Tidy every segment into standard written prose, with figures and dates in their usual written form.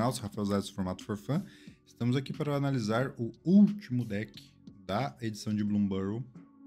canal, sou Rafael Zayas do Formato for Fun. Estamos aqui para analisar o último deck da edição de Bloom Burrow.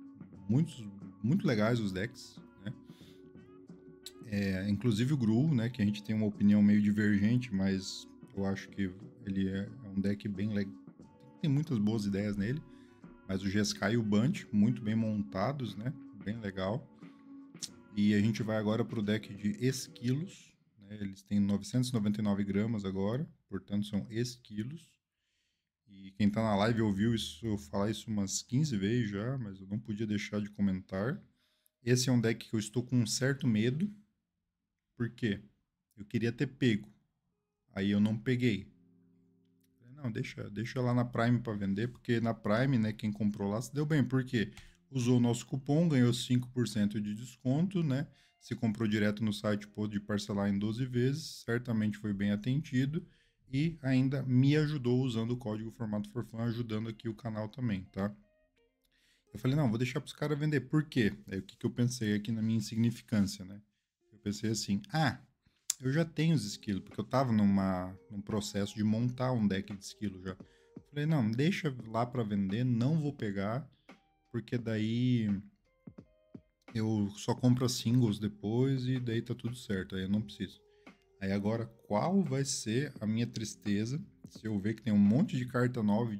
Muito legais os decks, né? Inclusive o Gruul, né, que a gente tem uma opinião meio divergente, mas eu acho que ele é um deck bem legal. Tem muitas boas ideias nele, mas o Jeskai e o Bunch, muito bem montados, né? Bem legal. E a gente vai agora para o deck de esquilos. Eles têm 999 gramas agora, portanto são esquilos. E quem tá na live ouviu eu falar isso umas 15 vezes já, mas eu não podia deixar de comentar. Esse é um deck que eu estou com um certo medo. Por quê? Eu queria ter pego. Aí eu não peguei. Não, deixa lá na Prime para vender, porque na Prime, né, quem comprou lá se deu bem. Por quê? Usou o nosso cupom, ganhou 5% de desconto, né? Se comprou direto no site, pôde parcelar em 12 vezes, certamente foi bem atendido e ainda me ajudou usando o código Formato for Fun, ajudando aqui o canal também, tá? Eu falei, não, vou deixar para os caras vender. Por quê? Aí o que eu pensei aqui na minha insignificância, né? Eu pensei assim, eu já tenho os esquilos, porque eu tava num processo de montar um deck de esquilo já. Falei, não, deixa lá para vender, não vou pegar, porque daí eu só compro as singles depois e daí tá tudo certo, aí eu não preciso. Aí agora, qual vai ser a minha tristeza se eu ver que tem um monte de carta nova e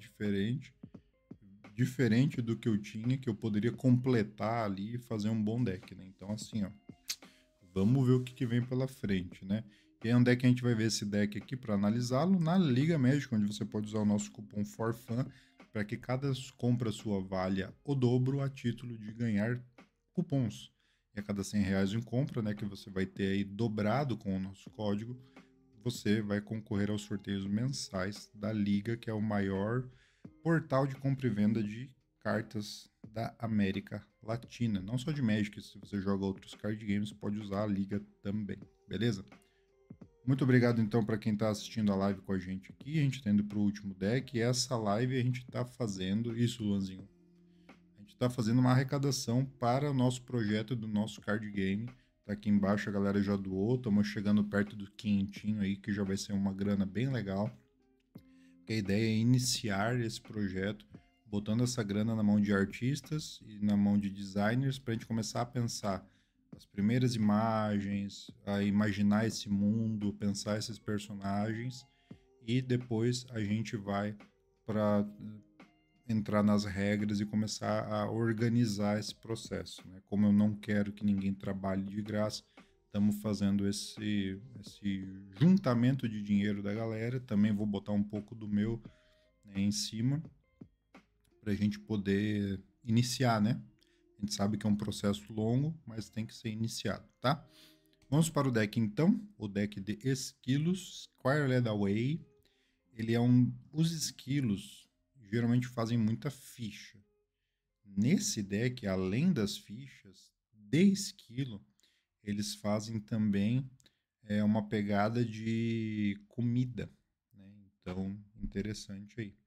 diferente do que eu tinha, que eu poderia completar ali e fazer um bom deck, né? Então assim, ó, vamos ver o que vem pela frente, né? E aí onde é que a gente vai ver esse deck aqui para analisá-lo? Na Liga Magic, onde você pode usar o nosso cupom FORFAN para que cada compra sua valha o dobro a título de ganhar cupons. E a cada R$100 em compra, né, que você vai ter aí dobrado com o nosso código, você vai concorrer aos sorteios mensais da Liga, que é o maior portal de compra e venda de cartas da América Latina. Não só de Magic, se você joga outros card games, pode usar a Liga também, beleza? Muito obrigado então para quem está assistindo a live com a gente aqui. A gente está indo para o último deck e essa live a gente está fazendo isso, Luanzinho. A gente está fazendo uma arrecadação para o nosso projeto do nosso card game. Tá aqui embaixo, a galera já doou. Estamos chegando perto do quinhentinho aí, que já vai ser uma grana bem legal. Porque a ideia é iniciar esse projeto botando essa grana na mão de artistas e na mão de designers para a gente começar a pensar as primeiras imagens, a imaginar esse mundo, pensar esses personagens e depois a gente vai para entrar nas regras e começar a organizar esse processo, né? Como eu não quero que ninguém trabalhe de graça, estamos fazendo esse juntamento de dinheiro da galera. Também vou botar um pouco do meu, né, em cima para a gente poder iniciar, né? A gente sabe que é um processo longo, mas tem que ser iniciado, tá? Vamos para o deck então, o deck de esquilos, Squirreled Away. Ele é os esquilos geralmente fazem muita ficha. Nesse deck, além das fichas de esquilo, eles fazem também uma pegada de comida, né? Então, interessante aí.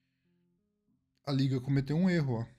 A liga cometeu um erro, ó.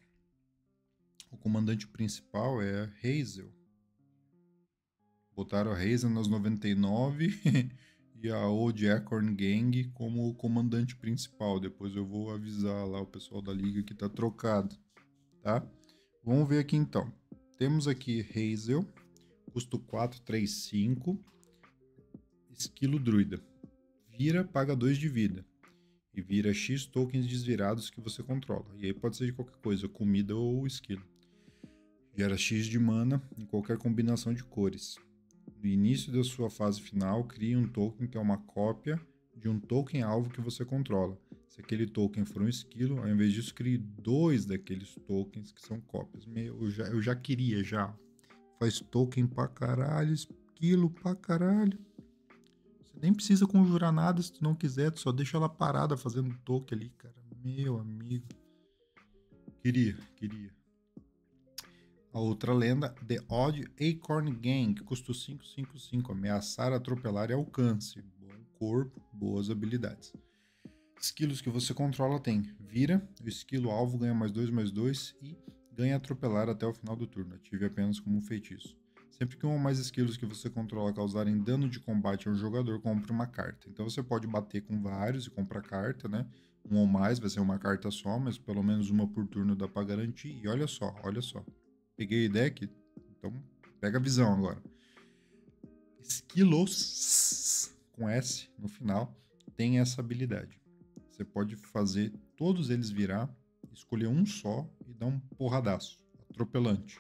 O comandante principal é a Hazel. Botaram a Hazel nas 99 e a Old Acorn Gang como comandante principal. Depois eu vou avisar lá o pessoal da liga que tá trocado, tá? Vamos ver aqui então. Temos aqui Hazel, custo 435, esquilo druida. Vira, paga 2 de vida. E vira X tokens desvirados que você controla. E aí pode ser de qualquer coisa, comida ou esquilo. Gera X de mana em qualquer combinação de cores. No início da sua fase final, crie um token que é uma cópia de um token alvo que você controla. Se aquele token for um esquilo, ao invés disso, crie 2 daqueles tokens que são cópias. Eu já queria, já. Faz token pra caralho, esquilo pra caralho. Você nem precisa conjurar nada se tu não quiser, tu só deixa ela parada fazendo token ali, cara. Meu amigo. Queria. A outra lenda, The Odd Acorn Gang, custo 555, ameaçar, atropelar e alcance. Bom corpo, boas habilidades. Esquilos que você controla tem vira, o esquilo alvo ganha +2/+2 e ganha atropelar até o final do turno. Ative apenas como um feitiço. Sempre que um ou mais esquilos que você controla causarem dano de combate ao jogador, compre uma carta. Então você pode bater com vários e comprar carta, né? Um ou mais vai ser uma carta só, mas pelo menos uma por turno dá pra garantir. E olha só, olha só. Peguei deck, então pega a visão agora. Esquilos, com S no final, tem essa habilidade. Você pode fazer todos eles virar, escolher um só e dar um porradaço, atropelante.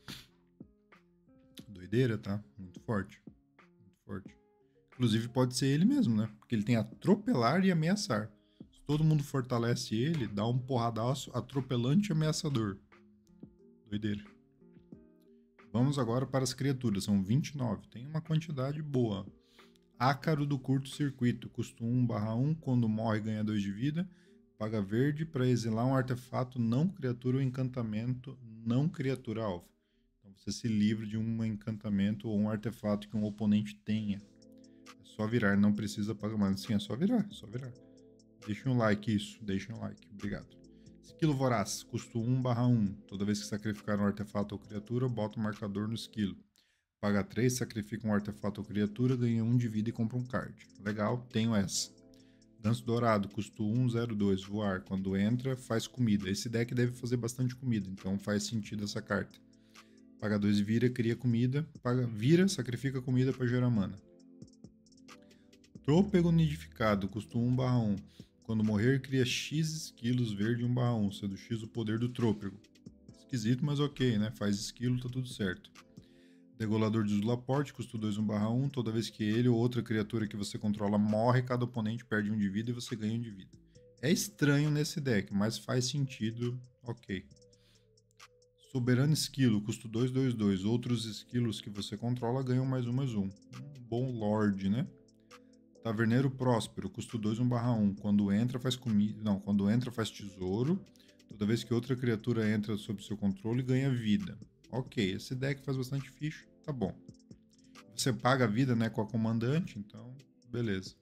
Doideira, tá? Muito forte. Muito forte. Inclusive pode ser ele mesmo, né? Porque ele tem atropelar e ameaçar. Se todo mundo fortalece ele, dá um porradaço atropelante e ameaçador. Doideira. Vamos agora para as criaturas. São 29. Tem uma quantidade boa. Ácaro do curto-circuito. Custa 1/1. Quando morre, ganha 2 de vida. Paga verde para exilar um artefato não criatura ou encantamento não criatura alvo. Então você se livra de um encantamento ou um artefato que um oponente tenha. É só virar, não precisa pagar mais. Sim, é só virar, só virar. Deixem um like, isso. Deixem um like. Obrigado. Esquilo voraz. Custo 1/1. Toda vez que sacrificar um artefato ou criatura, bota um marcador no esquilo. Paga 3, sacrifica um artefato ou criatura, ganha 1 de vida e compra um card. Legal, tenho essa. Ganso dourado, custo 1/02, voar. Quando entra, faz comida. Esse deck deve fazer bastante comida, então faz sentido essa carta. Paga 2 e vira, cria comida. Paga, vira, sacrifica comida para gerar mana. Trôpego nidificado, custo 1/1. Quando morrer, cria X esquilos verde 1/1, sendo X o poder do trôpego. Esquisito, mas ok, né? Faz esquilo, tá tudo certo. Degolador de Zulaporte, custo 2 1/1. Toda vez que ele ou outra criatura que você controla morre, cada oponente perde 1 de vida e você ganha 1 de vida. É estranho nesse deck, mas faz sentido, ok. Soberano Esquilo, custo 2/2/2. Outros esquilos que você controla ganham +1/+1. Um bom Lorde, né? Taverneiro Próspero, custo 2 1/1. Quando entra, faz comida. Não, quando entra, faz tesouro. Toda vez que outra criatura entra sob seu controle, ganha vida. Ok, esse deck faz bastante ficha, tá bom. Você paga a vida, né, com a comandante, então, beleza.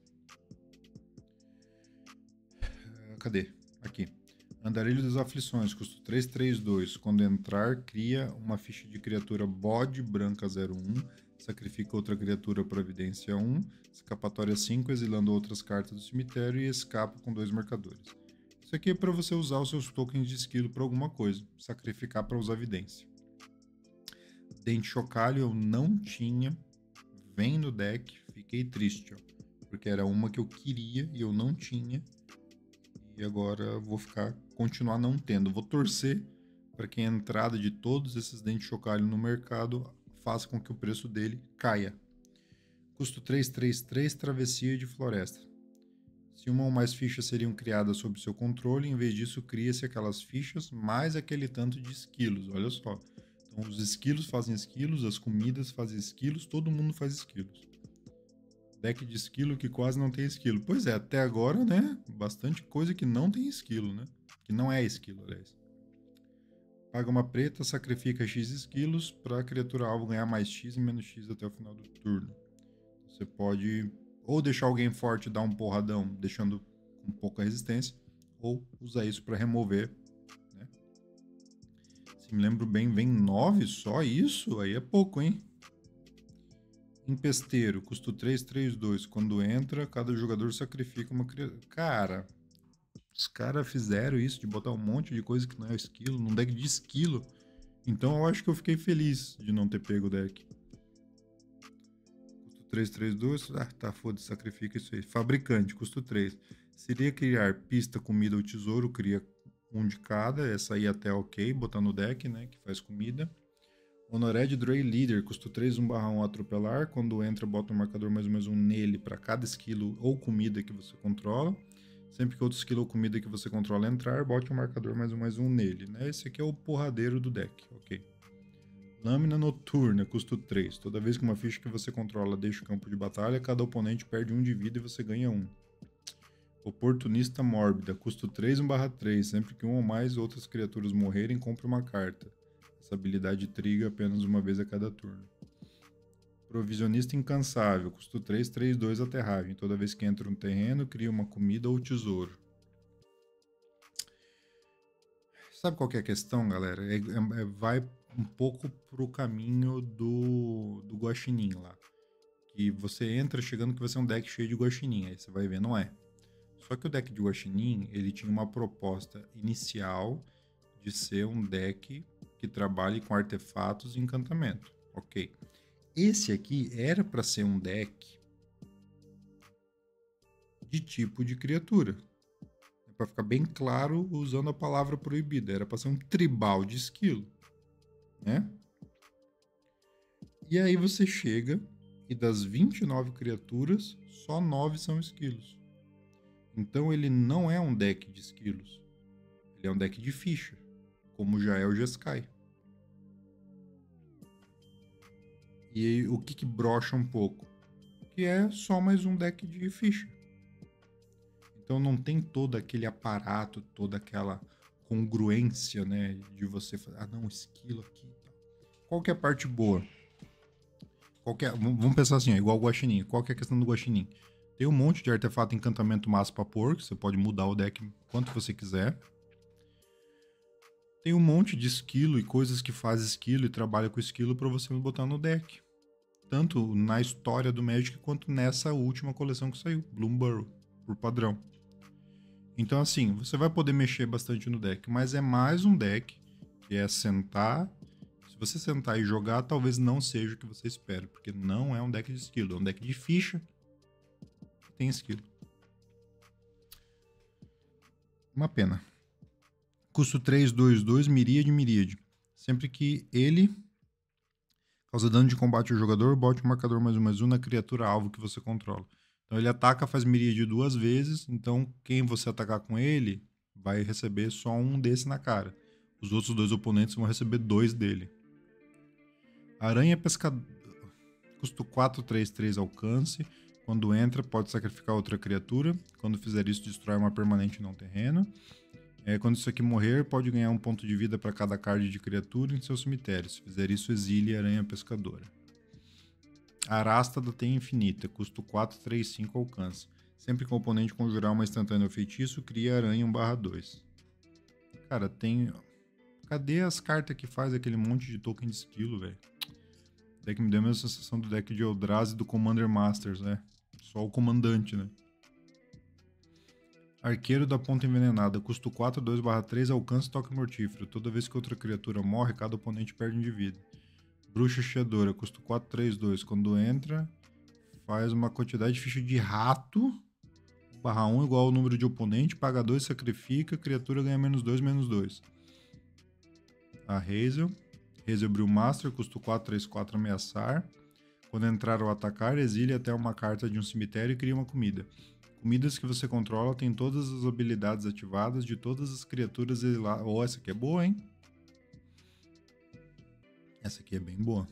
Cadê? Aqui. Andarilho das Aflições, custo 3/3/2. Quando entrar, cria uma ficha de criatura bode branca 01. Sacrifica outra criatura providência 1. Escapatória 5, exilando outras cartas do cemitério e escapa com 2 marcadores. Isso aqui é para você usar os seus tokens de esquilo para alguma coisa. Sacrificar para usar vidência. Dente Chocalho eu não tinha. Vem no deck. Fiquei triste, ó. Porque era uma que eu queria e eu não tinha. E agora vou continuar não tendo. Vou torcer para que a entrada de todos esses Dente Chocalho no mercado faça com que o preço dele caia. Custo 3/3/3, Travessia de Floresta. Se uma ou mais fichas seriam criadas sob seu controle, em vez disso cria-se aquelas fichas mais aquele tanto de esquilos, olha só. Então os esquilos fazem esquilos, as comidas fazem esquilos, todo mundo faz esquilos. Deck de esquilo que quase não tem esquilo. Pois é, até agora, né, bastante coisa que não tem esquilo, né? Que não é esquilo, aliás. Paga uma preta, sacrifica X esquilos para a criatura alvo ganhar mais X e menos X até o final do turno. Você pode ou deixar alguém forte e dar um porradão, deixando com pouca resistência, ou usar isso para remover, né? Se me lembro bem, vem 9 só isso? Aí é pouco, hein? Empesteiro, custo 3/3/2. Quando entra, cada jogador sacrifica uma criatura. Cara, os caras fizeram isso de botar um monte de coisa que não é esquilo, num deck de esquilo. Então eu acho que eu fiquei feliz de não ter pego o deck. 3/3/2, tá, foda-se, sacrifica isso aí. Fabricante, custo 3. Seria criar pista, comida ou tesouro, cria um de cada, essa aí até ok, botar no deck, né, que faz comida. Honored Dray Leader, custo 3 1/1 atropelar, quando entra bota um marcador +1/+1 nele para cada esquilo ou comida que você controla. Sempre que outro esquilo ou comida que você controla entrar, bote um marcador +1/+1 nele, né, esse aqui é o porradeiro do deck, ok. Lâmina Noturna, custo 3. Toda vez que uma ficha que você controla deixa o campo de batalha, cada oponente perde 1 de vida e você ganha 1. Oportunista Mórbida, custo 3 1/3. Sempre que uma ou mais outras criaturas morrerem, compre uma carta. Essa habilidade triga apenas uma vez a cada turno. Provisionista Incansável, custo 3/3/2 aterragem. Toda vez que entra um terreno, cria uma comida ou tesouro. Sabe qual que é a questão, galera? Vai um pouco pro caminho do Guaxinim lá. Que você entra chegando que vai ser um deck cheio de Guaxinim, aí você vai ver, não é. Só que o deck de Guaxinim, ele tinha uma proposta inicial de ser um deck que trabalhe com artefatos e encantamento. Ok. Esse aqui era para ser um deck de tipo de criatura. Para ficar bem claro, usando a palavra proibida, era para ser um tribal de esquilo, né? E aí você chega e das 29 criaturas, só 9 são esquilos. Então ele não é um deck de esquilos. Ele é um deck de ficha, como já é o Jeskai. E aí, o que brocha um pouco? Que é só mais um deck de ficha. Então não tem todo aquele aparato, toda aquela congruência, né? De você falar, não, esquilo aqui. Qual que é a parte boa? Vamos pensar assim, igual o Guaxinim. Qual que é a questão do Guaxinim? Tem um monte de artefato encantamento massa pra pôr, que você pode mudar o deck quanto você quiser. Tem um monte de esquilo e coisas que faz esquilo e trabalha com esquilo para você botar no deck. Tanto na história do Magic quanto nessa última coleção que saiu, Bloomburrow, por padrão. Então assim, você vai poder mexer bastante no deck, mas é mais um deck que é sentar. Se você sentar e jogar, talvez não seja o que você espera, porque não é um deck de esquilo, é um deck de ficha que tem esquilo. Uma pena. Custo 3, 2, 2, miríade. Sempre que ele causa dano de combate ao jogador, bote um marcador +1/+1 na criatura alvo que você controla. Então ele ataca, faz miríade 2 vezes, então quem você atacar com ele vai receber só um desse na cara. Os outros 2 oponentes vão receber 2 dele. Aranha Pescador. Custo 4, 3, 3 alcance. Quando entra, pode sacrificar outra criatura. Quando fizer isso, destrói uma permanente não terreno. Quando isso aqui morrer, pode ganhar um ponto de vida para cada card de criatura em seu cemitério. Se fizer isso, exile a Aranha Pescadora. Arasta da Teia Infinita. Custo 4, 3, 5 alcance. Sempre que o oponente conjurar uma instantânea ou feitiço, cria aranha 1/2. Cara, tem... Cadê as cartas que faz aquele monte de token de esquilo, velho? O deck me deu a mesma sensação do deck de Eldrazi e do Commander Masters, né? Só o comandante, né? Arqueiro da Ponta Envenenada. Custo 4, 2/3, alcance toque mortífero. Toda vez que outra criatura morre, cada oponente perde um de vida. Bruxa Chiadora. Custo 4, 3, 2. Quando entra, faz uma quantidade de ficha de rato. /1 igual ao número de oponente. Paga 2, sacrifica. Criatura ganha -2/-2. A Hazel. Hazel Brewmaster. Custo 4, 3, 4, ameaçar. Quando entrar ou atacar, exile até uma carta de um cemitério e cria uma comida. Comidas que você controla têm todas as habilidades ativadas de todas as criaturas exiladas. Oh, essa aqui é boa, hein? Essa aqui é bem boa.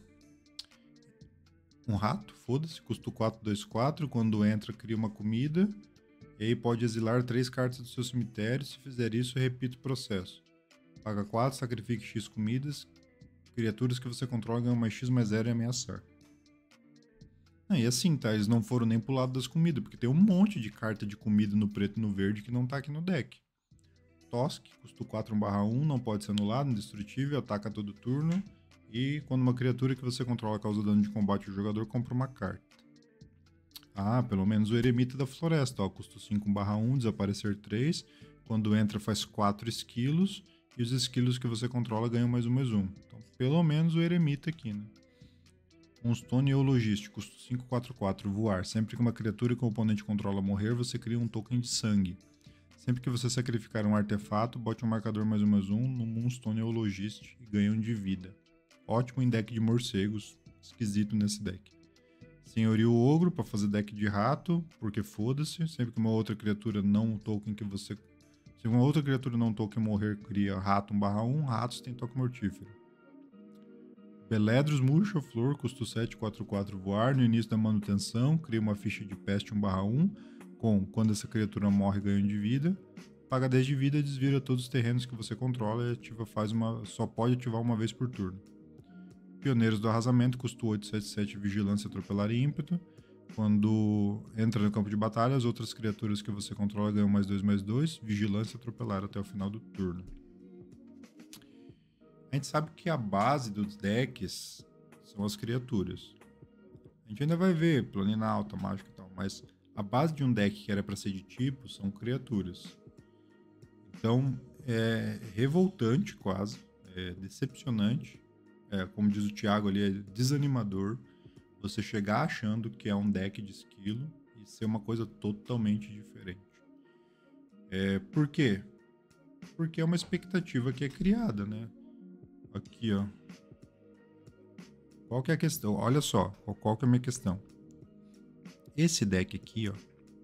Um rato, foda-se, custo 4, 2, 4. Quando entra, cria uma comida. E aí pode exilar 3 cartas do seu cemitério. Se fizer isso, repita o processo. Paga 4, sacrifique X comidas. Criaturas que você controla ganham mais X+0 e ameaçar. E assim, tá? Eles não foram nem pro lado das comidas, porque tem um monte de carta de comida no preto e no verde que não tá aqui no deck. Tosk, custo 4, 1/1, não pode ser anulado, indestrutível, ataca todo turno. E quando uma criatura que você controla causa dano de combate ao jogador, compra uma carta. Ah, pelo menos o Eremita da Floresta, ó, custo 5, 1/1, desaparecer 3. Quando entra faz 4 esquilos, e os esquilos que você controla ganham +1/+1. Então, pelo menos o Eremita aqui, né? Moonstone Eulogist, custo 5, 4, 4, voar. Sempre que uma criatura que o oponente controla morrer, você cria um token de sangue. Sempre que você sacrificar um artefato, bote um marcador +1/+1 no Moonstone Eulogist e ganhe 1 de vida. Ótimo em deck de morcegos, esquisito nesse deck. Senhorio Ogro, para fazer deck de rato, porque foda-se. Sempre que uma outra criatura não token que você... Se uma outra criatura não token morrer, cria rato 1/1, ratos tem toque mortífero. Beledros Murcha Flor, custo 7, 4, 4, voar. No início da manutenção, cria uma ficha de peste 1/1, com quando essa criatura morre, ganha 1 de vida. Paga 10 de vida e desvira todos os terrenos que você controla e ativa, só pode ativar uma vez por turno. Pioneiros do Arrasamento, custo 8, 7, 7, vigilância, atropelar e ímpeto. Quando entra no campo de batalha, as outras criaturas que você controla ganham +2/+2, vigilância, atropelar até o final do turno. A gente sabe que a base dos decks são as criaturas. A gente ainda vai ver Planinauta, Mágica e tal, mas a base de um deck que era para ser de tipo são criaturas. Então, é revoltante quase, é decepcionante, como diz o Thiago ali, é desanimador você chegar achando que é um deck de esquilo e ser uma coisa totalmente diferente. Por quê? Porque é uma expectativa que é criada, né? Aqui, ó. Qual que é a questão? Olha só, qual que é a minha questão? Esse deck aqui, ó.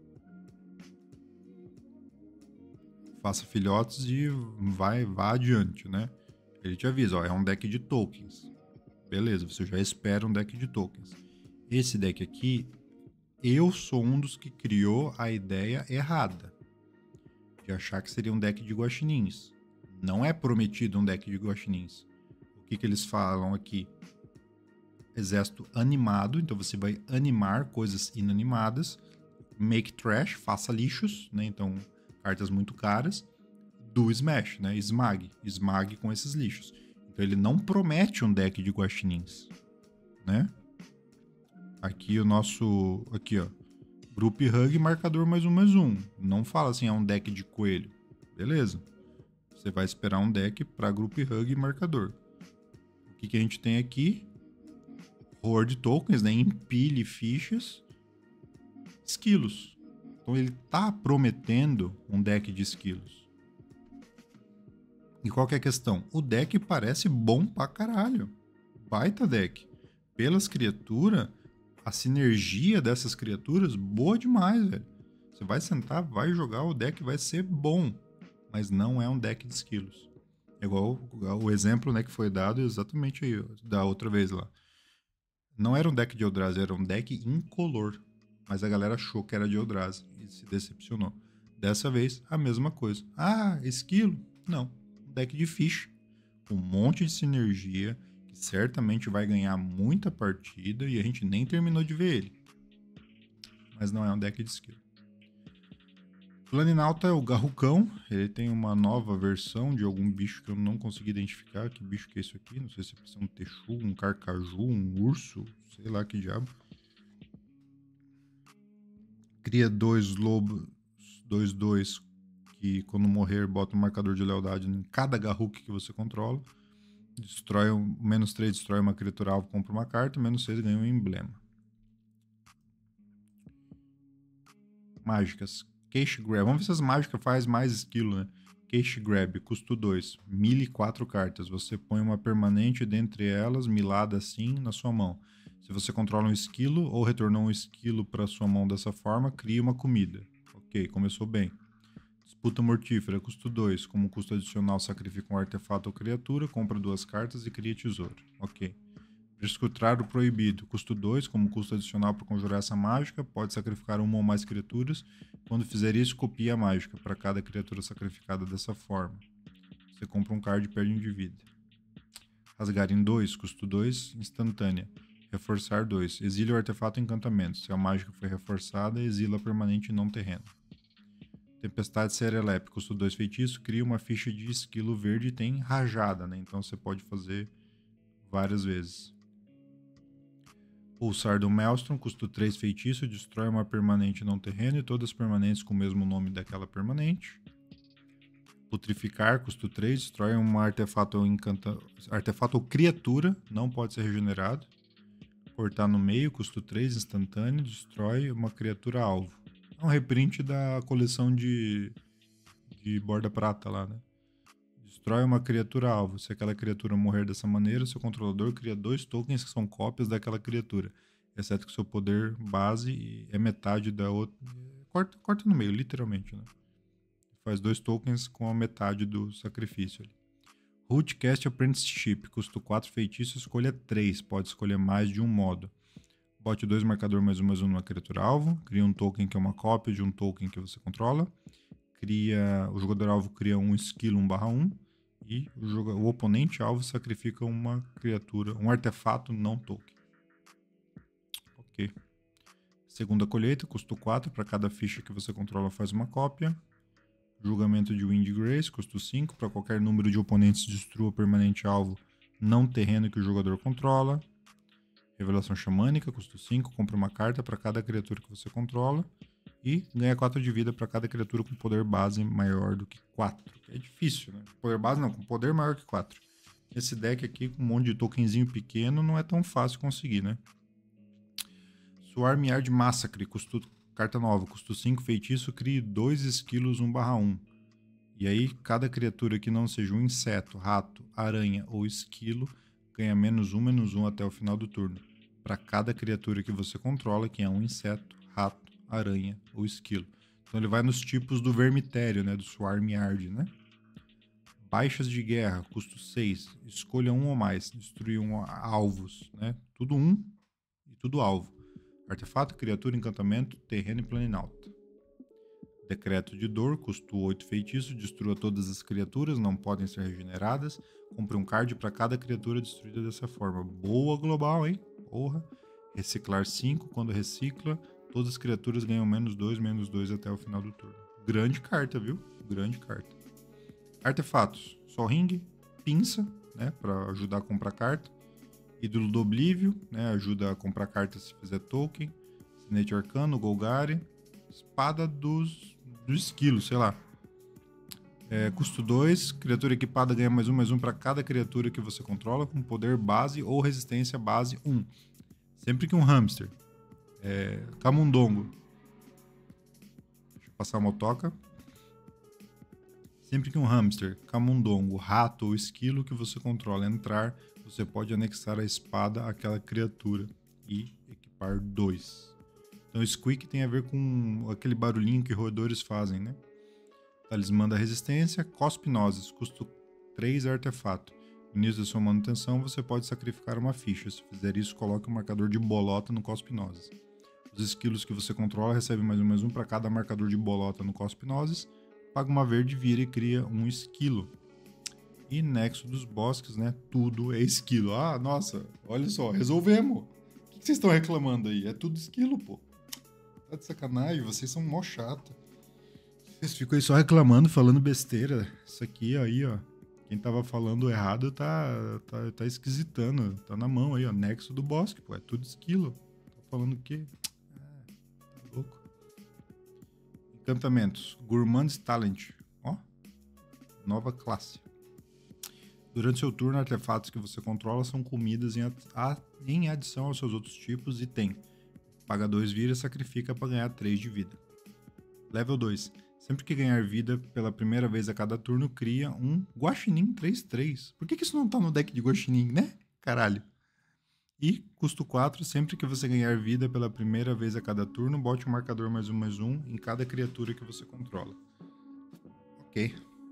Faça filhotes e vá adiante, né? Ele te avisa, ó, é um deck de tokens. Beleza, você já espera um deck de tokens. Esse deck aqui, eu sou um dos que criou a ideia errada. De achar que seria um deck de guaxinins. Não é prometido um deck de guaxinins. O que eles falam aqui? Exército animado, então você vai animar coisas inanimadas. Make trash, faça lixos, né? Então, cartas muito caras. Do Smash, né? Esmague com esses lixos. Então ele não promete um deck de guaxinins, né? Aqui o nosso... Aqui, ó. Group Hug, marcador +1/+1. Não fala assim, é um deck de coelho. Beleza. Você vai esperar um deck para Group Hug e marcador. O que a gente tem aqui? Horde tokens, né? Empilhe fichas. Esquilos. Então ele tá prometendo um deck de esquilos. E qual que é a questão? O deck parece bom pra caralho. Baita deck. Pelas criaturas, a sinergia dessas criaturas, boa demais, velho. Você vai sentar, vai jogar, o deck vai ser bom. Mas não é um deck de esquilos. É igual o exemplo, né, que foi dado exatamente aí, da outra vez lá. Não era um deck de Eldrazi, era um deck incolor. Mas a galera achou que era de Eldrazi e se decepcionou. Dessa vez, a mesma coisa. Ah, esquilo? Não. Um deck de ficha. Com um monte de sinergia, que certamente vai ganhar muita partida e a gente nem terminou de ver ele. Mas não é um deck de esquilo. Planinauta é o Garrucão. Ele tem uma nova versão de algum bicho que eu não consegui identificar. Que bicho que é isso aqui? Não sei se é um Texu, um Carcaju, um urso. Sei lá que diabo. Cria 2 lobos, 2/2, que quando morrer bota um marcador de lealdade em cada Garruk que você controla. Destrói -3, destrói uma criatura alvo, compra uma carta. -6 ganha um emblema. Mágicas. Cache Grab. Vamos ver se as mágicas faz mais esquilo, né? Cache Grab, custo 2. 1004 cartas. Você põe uma permanente dentre elas, milada assim, na sua mão. Se você controla um esquilo ou retornou um esquilo para sua mão dessa forma, cria uma comida. Ok, começou bem. Disputa Mortífera, custo 2. Como custo adicional, sacrifica um artefato ou criatura, compra 2 cartas e cria tesouro. Ok. Prescrutar o Proibido, custo 2. Como custo adicional para conjurar essa mágica, pode sacrificar uma ou mais criaturas. Quando fizer isso, copia a mágica para cada criatura sacrificada dessa forma. Você compra um card e perde 1 de vida. Rasgar em 2, custo 2, instantânea. Reforçar 2. Exile o artefato encantamento. Se a mágica foi reforçada, exila permanente não terreno. Tempestade Serelepe, custo 2 feitiço. Cria uma ficha de esquilo verde e tem rajada, né? Então você pode fazer várias vezes. Pulsar do Maelstrom, custo 3 feitiço. Destrói uma permanente não terreno e todas as permanentes com o mesmo nome daquela permanente. Putrificar, custo 3. Destrói um artefato ou criatura, não pode ser regenerado. Cortar no meio, custo 3, instantâneo, destrói uma criatura alvo. É um reprint da coleção de borda prata lá, né? Destrói uma criatura alvo. Se aquela criatura morrer dessa maneira, seu controlador cria 2 tokens que são cópias daquela criatura. Exceto que seu poder base é metade da outra. Corta no meio, literalmente, né? Faz 2 tokens com a metade do sacrifício ali. Rootcast Apprenticeship, custo 4 feitiço, escolha 3, pode escolher mais de um modo. Bote 2 marcador +1/+1 numa criatura alvo, cria um token que é uma cópia de um token que você controla, o jogador alvo cria um esquilo 1/1 e o oponente alvo sacrifica uma criatura, um artefato não token. Ok. Segunda colheita, custo 4, para cada ficha que você controla faz uma cópia. Julgamento de Windgrace, custo 5. Para qualquer número de oponentes, destrua permanente alvo não terreno que o jogador controla. Revelação Xamânica, custo 5. Compre uma carta para cada criatura que você controla. E ganha 4 de vida para cada criatura com poder base maior do que 4. É difícil, né? Poder base não, com poder maior que 4. Esse deck aqui, com um monte de tokenzinho pequeno, não é tão fácil conseguir, né? Swarmyard Massacre, carta nova, custo 5, feitiço, crie 2 esquilos 1/1. E aí, cada criatura que não seja um inseto, rato, aranha ou esquilo ganha -1/-1 até o final do turno. Para cada criatura que você controla, que é um inseto, rato, aranha ou esquilo. Então ele vai nos tipos do vermitério, né? Do Swarmyard, né? Baixas de guerra, custo 6. Escolha um ou mais. Destruir alvos, né? Tudo 1 e tudo alvo. Artefato, criatura, encantamento, terreno e planinalta. Decreto de dor, custo 8 feitiço, destrua todas as criaturas, não podem ser regeneradas. Compre um card para cada criatura destruída dessa forma. Boa global, hein? Porra. Reciclar 5, quando recicla, todas as criaturas ganham -2/-2 até o final do turno. Grande carta, viu? Grande carta. Artefatos, Sol Ring, Pinça, né, para ajudar a comprar carta. Ídolo do Oblívio, né, ajuda a comprar carta se fizer token. Sinete Arcano, Golgari. Espada do esquilo, sei lá. Custo 2, criatura equipada ganha +1/+1 para cada criatura que você controla com poder base ou resistência base 1. Sempre que um hamster, camundongo, deixa eu passar uma toca. Sempre que um hamster, camundongo, rato ou esquilo que você controla entrar, você pode anexar a espada àquela criatura e equipar 2. Então, Squeak tem a ver com aquele barulhinho que roedores fazem, né? Talismã da Resistência, Cospinoses, custo 3 artefato. No início da sua manutenção, você pode sacrificar uma ficha. Se fizer isso, coloque um marcador de bolota no Cospinoses. Os esquilos que você controla recebem +1/+1 para cada marcador de bolota no Cospinoses. Paga uma verde, vira e cria um esquilo. E Nexo dos Bosques, né? Tudo é esquilo. Ah, nossa, olha só, resolvemos. O que vocês estão reclamando aí? É tudo esquilo, pô. Tá de sacanagem, vocês são mó chato. Vocês ficam aí só reclamando, falando besteira. Isso aqui aí, ó. Quem tava falando errado tá esquisitando. Tá na mão aí, ó. Nexo do Bosque, pô. É tudo esquilo. Tá falando o quê? Tá louco. Encantamentos. Gourmand's Talent. Ó. Nova classe. Durante seu turno, artefatos que você controla são comidas em adição aos seus outros tipos e tem. Paga 2 vira e sacrifica para ganhar 3 de vida. Level 2. Sempre que ganhar vida pela primeira vez a cada turno, cria um Guaxinim 3/3. Por que isso não tá no deck de Guaxinim, né? Caralho. E, custo 4, sempre que você ganhar vida pela primeira vez a cada turno, bote um marcador +1/+1 em cada criatura que você controla. Ok.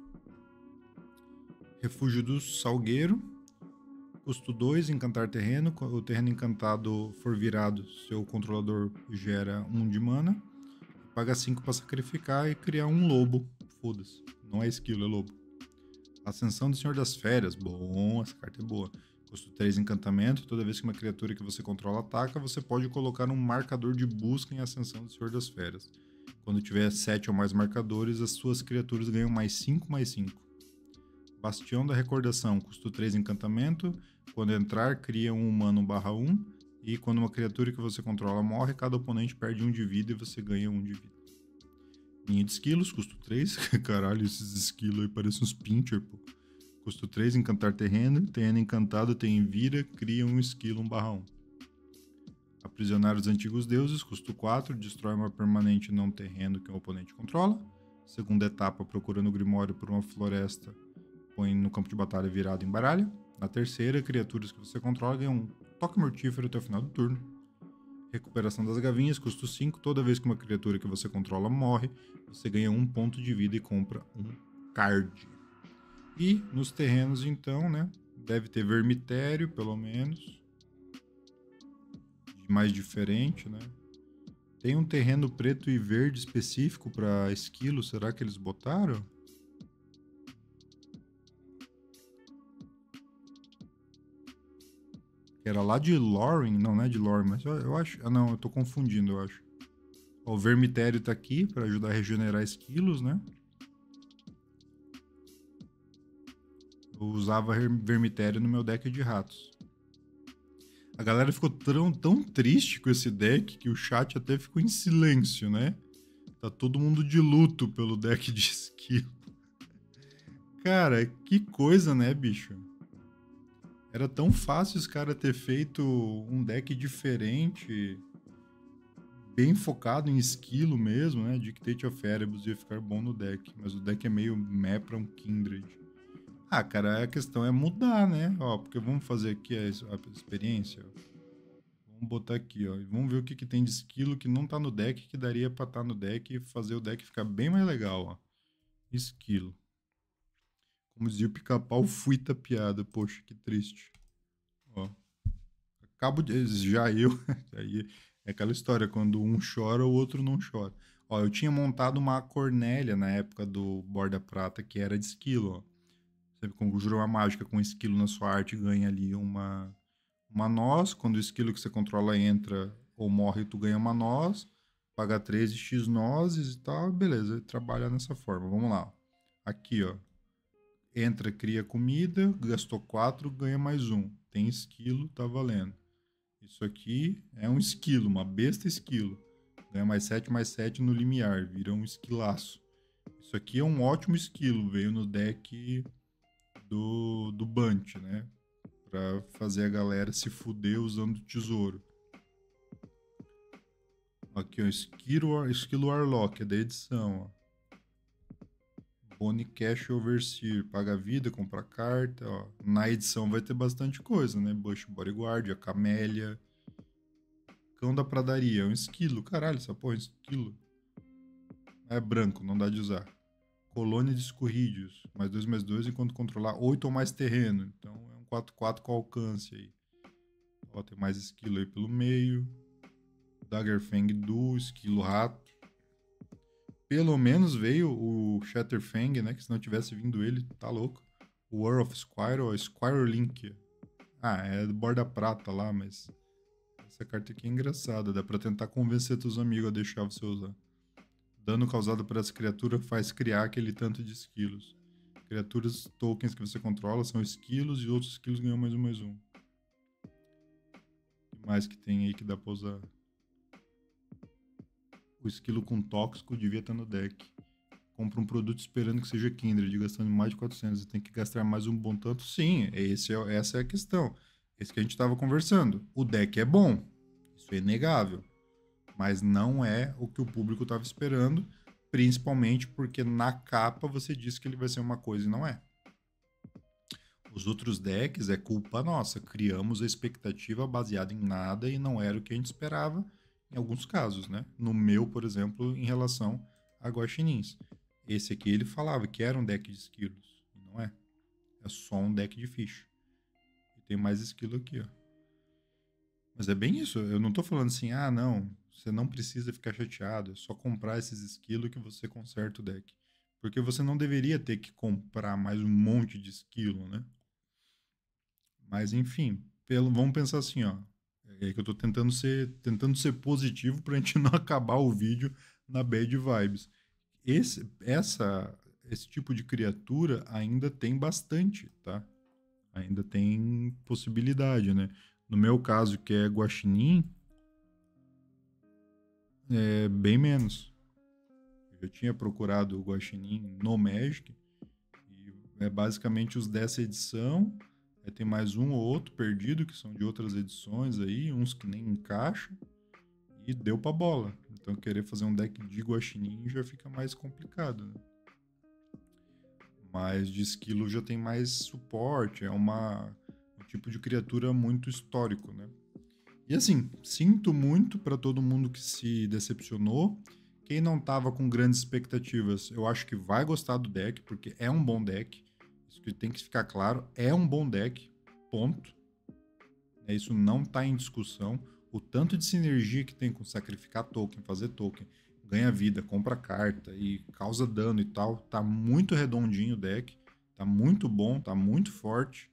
Refúgio do Salgueiro. Custo 2, encantar terreno. Quando o terreno encantado for virado, seu controlador gera 1 de mana. Paga 5 para sacrificar e criar um lobo. Foda-se. Não é esquilo, é lobo. Ascensão do Senhor das Férias. Bom, essa carta é boa. Custo 3, encantamento. Toda vez que uma criatura que você controla ataca, você pode colocar um marcador de busca em Ascensão do Senhor das Férias. Quando tiver 7 ou mais marcadores, as suas criaturas ganham +5/+5. Bastião da Recordação. Custo 3, encantamento. Quando entrar, cria um humano 1/1. E quando uma criatura que você controla morre, cada oponente perde 1 de vida e você ganha 1 de vida. Ninho de esquilos, custo 3. Caralho, esses esquilos aí parecem uns pincher, pô. Custo 3, encantar terreno. Terreno encantado tem vira, cria um esquilo 1/1. Aprisionar os antigos deuses, custo 4. Destrói uma permanente não terreno que o oponente controla. Segunda etapa, procurando o Grimório por uma floresta, põe no campo de batalha virado em baralho. Na terceira, criaturas que você controla ganham um toque mortífero até o final do turno. Recuperação das gavinhas, custo 5. Toda vez que uma criatura que você controla morre, você ganha 1 ponto de vida e compra um card. E nos terrenos, então, né? Deve ter vermitério, pelo menos. Mais diferente, né? Tem um terreno preto e verde específico para esquilo. Será que eles botaram? Era lá de Loring, não é de Loring, mas eu acho... Ah, não, eu tô confundindo, eu acho. Ó, o vermitério tá aqui para ajudar a regenerar esquilos, né? Eu usava Vermitério no meu deck de ratos. A galera ficou tão triste com esse deck que o chat até ficou em silêncio, né? Tá todo mundo de luto pelo deck de esquilo. Cara, que coisa, né, bicho? Era tão fácil os caras ter feito um deck diferente, bem focado em esquilo mesmo, né? Dictate of Erebus ia ficar bom no deck, mas o deck é meio meh pra um Kindred. Ah, cara, a questão é mudar, né? Ó, porque vamos fazer aqui a experiência. Vamos botar aqui, ó. E vamos ver o que tem de esquilo que não tá no deck, que daria pra estar no deck e fazer o deck ficar bem mais legal, ó. Esquilo. Como dizia o Pica-Pau, fui tapeado. Poxa, que triste. Ó. Acabo de... Já eu... Aí é aquela história, quando um chora, o outro não chora. Ó, eu tinha montado uma Cornélia na época do Borda Prata, que era de esquilo, ó. Você conjura uma mágica com esquilo na sua arte, ganha ali uma noz. Quando o esquilo que você controla entra ou morre, tu ganha uma noz. Paga 13 X nozes e tal. Beleza, trabalha nessa forma. Vamos lá. Aqui, ó. Entra, cria comida, gastou 4, ganha mais 1. Tem esquilo, tá valendo. Isso aqui é um esquilo, uma besta esquilo. Ganha mais 7 no limiar, vira um esquilaço. Isso aqui é um ótimo esquilo, veio no deck do Bunt, né? Pra fazer a galera se fuder usando tesouro. Aqui, ó, Esquilo Warlock, é da edição, ó. Bone Cash Overseer, paga vida, compra carta, ó. Na edição vai ter bastante coisa, né? Bush Bodyguard, a Camélia. Cão da Pradaria, é um esquilo. Caralho, essa porra é um esquilo. É branco, não dá de usar. Colônia de Escorrídeos, mais 2 enquanto controlar 8 ou mais terreno. Então é um 4/4 com alcance aí. Ó, tem mais esquilo aí pelo meio. Daggerfang do esquilo rato. Pelo menos veio o Shatterfang, né? Que se não tivesse vindo ele, tá louco. O War of Squirrel, Squirrel Link. Ah, é do borda prata lá, mas essa carta aqui é engraçada. Dá pra tentar convencer teus amigos a deixar você usar. Dano causado por essa criatura faz criar aquele tanto de esquilos. Criaturas, tokens que você controla são esquilos e outros esquilos ganham mais 1. O que mais que tem aí que dá pra usar? O esquilo com tóxico devia estar no deck. Compra um produto esperando que seja Kindred, gastando mais de 400. E tem que gastar mais um bom tanto? Sim, essa é a questão. Esse que a gente estava conversando. O deck é bom. Isso é inegável. Mas não é o que o público estava esperando. Principalmente porque na capa você disse que ele vai ser uma coisa e não é. Os outros decks é culpa nossa. Criamos a expectativa baseada em nada e não era o que a gente esperava em alguns casos, né? No meu, por exemplo, em relação a Guaxinins. Esse aqui ele falava que era um deck de esquilos. Não é. É só um deck de ficha. E tem mais esquilo aqui, ó. Mas é bem isso. Eu não tô falando assim, ah, não, você não precisa ficar chateado. É só comprar esses esquilos que você conserta o deck. Porque você não deveria ter que comprar mais um monte de esquilo, né? Mas enfim, vamos pensar assim, ó. É que eu tô tentando ser positivo pra gente não acabar o vídeo na bad vibes. Esse tipo de criatura ainda tem bastante, tá? Ainda tem possibilidade, né? No meu caso, que é Guaxinim, é bem menos. Eu já tinha procurado o Guaxinim no Magic, e é basicamente os dessa edição. Tem mais um ou outro perdido, que são de outras edições aí, uns que nem encaixam, e deu pra bola. Então querer fazer um deck de Guaxinim já fica mais complicado, né? Mas de esquilo já tem mais suporte, é um tipo de criatura muito histórico, né? E assim, sinto muito para todo mundo que se decepcionou. Quem não tava com grandes expectativas, eu acho que vai gostar do deck, porque é um bom deck. Isso que tem que ficar claro, é um bom deck, ponto. Isso não tá em discussão. O tanto de sinergia que tem com sacrificar token, fazer token, ganha vida, compra carta e causa dano e tal, tá muito redondinho o deck, tá muito bom, tá muito forte,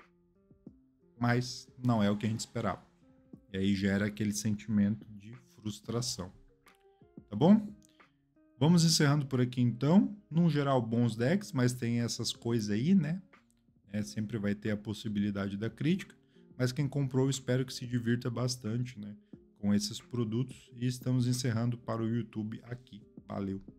mas não é o que a gente esperava. E aí gera aquele sentimento de frustração. Tá bom? Vamos encerrando por aqui então. Num geral, bons decks, mas tem essas coisas aí, né? né? Sempre vai ter a possibilidade da crítica, mas quem comprou eu espero que se divirta bastante, né, com esses produtos. E estamos encerrando para o YouTube aqui. Valeu!